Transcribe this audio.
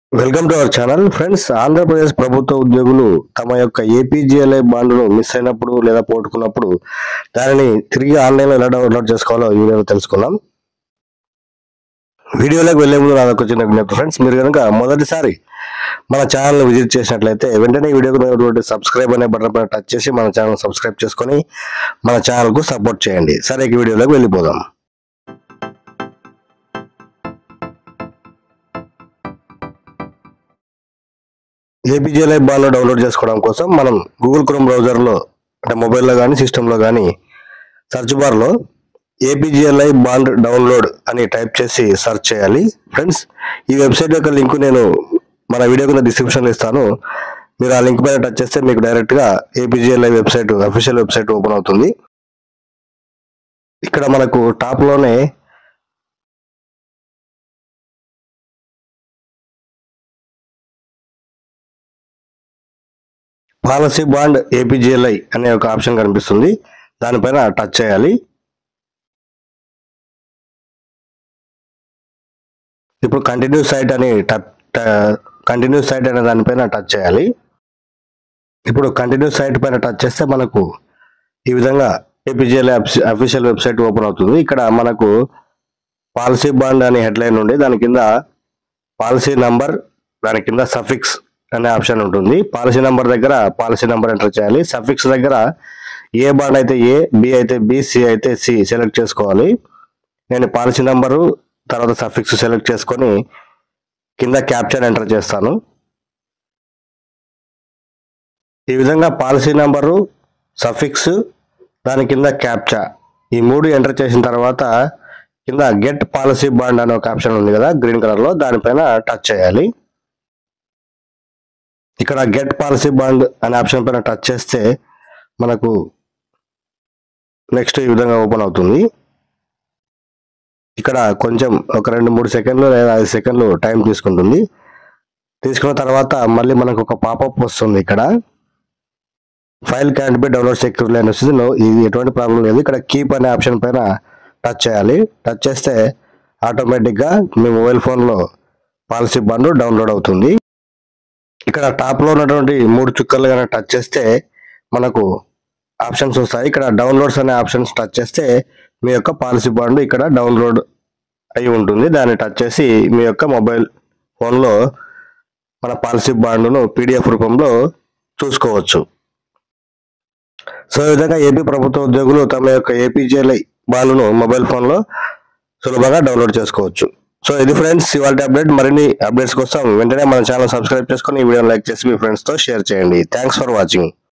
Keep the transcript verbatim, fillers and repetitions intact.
Welcome to our channel friends. Andhra Pradesh ప్రభుత్వ ఉద్యోగులు తమ యొక్క ఏపీజీఎల్ఐ బాండ్ను మిస్ అయినప్పుడు లేదా పోగొట్టుకున్నప్పుడు దానిని తిరిగి ఆన్లైన్లో ఎలా డౌన్లోడ్ చేసుకోవాలో ఈ వీడియోలో తెలుసుకుందాం. వీడియోలోకి వెళ్లే ముందు నాదొక చిన్న విజ్ఞప్తి ఫ్రెండ్స్, మీరు కనుక మొదటిసారి మన ఛానల్ని విజిట్ చేసినట్లయితే వెంటనే ఈ వీడియోకి ఉన్నటువంటి సబ్స్క్రైబ్ అనే బటన్ పైన టచ్ చేసి మన ఛానల్ సబ్స్క్రైబ్ చేసుకొని మన ఛానల్కు సపోర్ట్ చేయండి. సరే, ఈ వీడియోలోకి వెళ్ళిపోదాం. ఏపీజీఎల్ఐ బాండ్ను డౌన్లోడ్ చేసుకోవడం కోసం మనం గూగుల్ క్రోమ్ బ్రౌజర్లో అంటే మొబైల్లో కానీ సిస్టంలో కానీ సెర్చ్ బార్లో ఏపీజీఎల్ఐ బాండ్ డౌన్లోడ్ అని టైప్ చేసి సెర్చ్ చేయాలి. ఫ్రెండ్స్, ఈ వెబ్సైట్ యొక్క లింక్ నేను మన వీడియో కింద డిస్క్రిప్షన్లో ఇస్తాను. మీరు ఆ లింక్ పైన టచ్ చేస్తే మీకు డైరెక్ట్గా APGLI website official website open అవుతుంది. ఇక్కడ మనకు టాప్లోనే పాలసీ బాండ్ ఏపీజీఎల్ఐ అనే ఒక ఆప్షన్ కనిపిస్తుంది. దానిపైన టచ్ చేయాలి. ఇప్పుడు కంటిన్యూ సైట్ అని కంటిన్యూ సైట్ అనే దానిపైన టచ్ చేయాలి. ఇప్పుడు కంటిన్యూ సైట్ పైన టచ్ చేస్తే మనకు ఈ విధంగా ఏపీజీఎల్ఐ అఫీషియల్ వెబ్సైట్ ఓపెన్ అవుతుంది. ఇక్కడ మనకు పాలసీ బాండ్ అనే హెడ్లైన్ ఉండి దాని కింద పాలసీ నంబర్, దాని కింద సఫిక్స్ అనే ఆప్షన్ ఉంటుంది. పాలసీ నెంబర్ దగ్గర పాలసీ నెంబర్ ఎంటర్ చేయాలి. సఫిక్స్ దగ్గర ఏ బాండ్ అయితే ఏ, బి అయితే బి, సి అయితే సి సెలెక్ట్ చేసుకోవాలి. నేను పాలసీ నెంబరు తర్వాత సఫిక్స్ సెలెక్ట్ చేసుకొని కింద క్యాప్చర్ ఎంటర్ చేస్తాను. ఈ విధంగా పాలసీ నెంబరు, సఫిక్స్, దాని కింద క్యాప్చా ఈ మూడు ఎంటర్ చేసిన తర్వాత కింద గెట్ పాలసీ బాండ్ అనే ఒక ఆప్షన్ ఉంది కదా గ్రీన్ కలర్లో, దానిపైన టచ్ చేయాలి. ఇక్కడ గెట్ పాలసీ బాండ్ అనే ఆప్షన్ పైన టచ్ చేస్తే మనకు నెక్స్ట్ ఈ విధంగా ఓపెన్ అవుతుంది. ఇక్కడ కొంచెం ఒక రెండు మూడు సెకండ్లు లేదా ఐదు సెకండ్లు టైం తీసుకుంటుంది. తీసుకున్న తర్వాత మళ్ళీ మనకు ఒక పాపప్ వస్తుంది. ఇక్కడ file can't be download securely అని వస్తుంది. ఇది ఎటువంటి ప్రాబ్లం లేదు. ఇక్కడ కీప్ అనే ఆప్షన్ పైన టచ్ చేయాలి. టచ్ చేస్తే ఆటోమేటిక్గా మీ మొబైల్ ఫోన్లో పాలసీ బాండ్ డౌన్లోడ్ అవుతుంది. ఇక్కడ టాప్లో ఉన్నటువంటి మూడు చుక్కలు కనుక టచ్ చేస్తే మనకు ఆప్షన్స్ వస్తాయి. ఇక్కడ డౌన్లోడ్స్ అనే ఆప్షన్స్ టచ్ చేస్తే మీ యొక్క పాలసీ బాండ్ ఇక్కడ డౌన్లోడ్ అయి ఉంటుంది. దాన్ని టచ్ చేసి మీ యొక్క మొబైల్ ఫోన్లో మన పాలసీ బాండ్ను పీడిఎఫ్ రూపంలో చూసుకోవచ్చు. సో ఈ విధంగా ఏపీ ప్రభుత్వ ఉద్యోగులు తమ యొక్క ఏపీజీఎల్ఐ బాండ్ను మొబైల్ ఫోన్లో సులభంగా డౌన్లోడ్ చేసుకోవచ్చు. సో ఇది ఫ్రెండ్స్ ఇవాళ అప్డేట్. మరిన్ని అప్డేట్స్ కోసం వెంటనే మన ఛానల్ సబ్స్క్రైబ్ చేసుకొని ఈ వీడియోని లైక్ చేసి మీ ఫ్రెండ్స్తో షేర్ చేయండి. Thanks for watching.